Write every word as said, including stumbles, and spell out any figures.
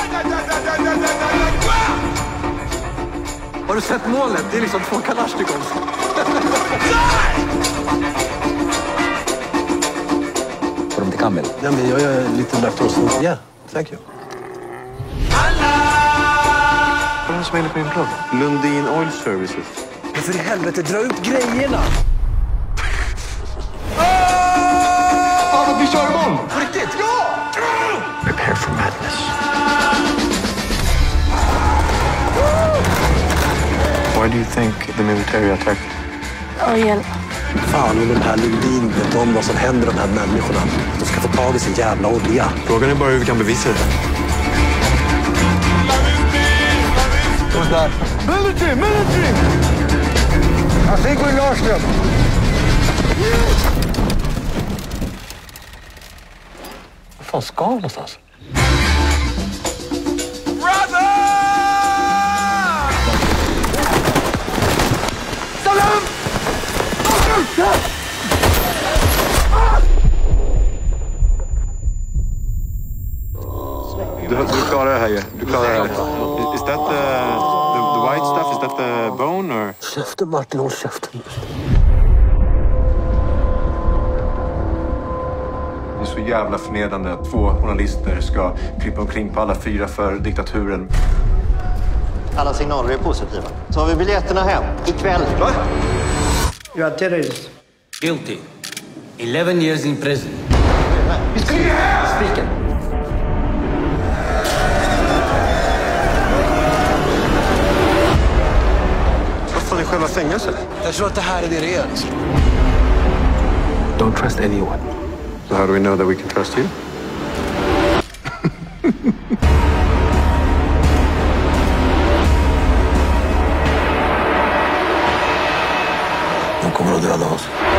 Har du sett målet? Det är liksom två Kalashnikovs. Får de till Kamel? Ja, men jag är lite laktos. Ja, yeah, thank you. Vad är det som är inne på min blogg? Lundin Oil Services. Men för i helvete, dra ut grejerna! Fan, vi kör imorgon! På riktigt? Ja! Prepare for madness. Why do you think the military attacked? Och hjälp. Fan, om den här Lundin vet om vad som händer de här människorna. De ska få tag i sin jävla olja. Frågan är bara hur vi kan bevisa det. Who's that? Military! Military! I think we lost them. Vad fan ska vi någonstans? Brother! Salam! Du, du klarar det här ju. Du klarar det här. Is that the, the, the white stuff? Is that the bone or? Käften, Martin, håll käften. Det är så jävla förnedrande att två journalister ska klippa omkring på alla fyra för diktaturen. Alla signaler är positiva. Så har vi biljetterna hem ikväll. Va? You are terrorist. Guilty. eleven years in prison. Vi ska ju hem! Spiken. Vad fan är själva fängelset? Jag tror att det här är det det är. Don't trust anyone. So how do we know that we can trust you? De kommer att döda oss.